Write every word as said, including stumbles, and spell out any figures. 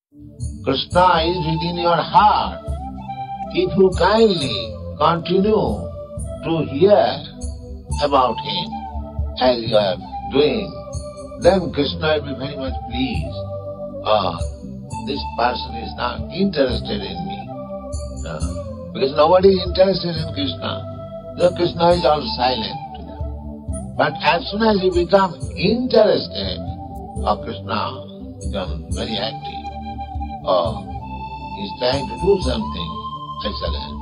Krishna is within your heart. If you kindly continue to hear about him as you are doing, then Krishna will be very much pleased. Ah, this person is not interested in me. Ah, because nobody is interested in Krishna. So Krishna is all silent to them. But as soon as you become interested, oh, Krishna becomes very active. Oh, he's trying to do something excellent.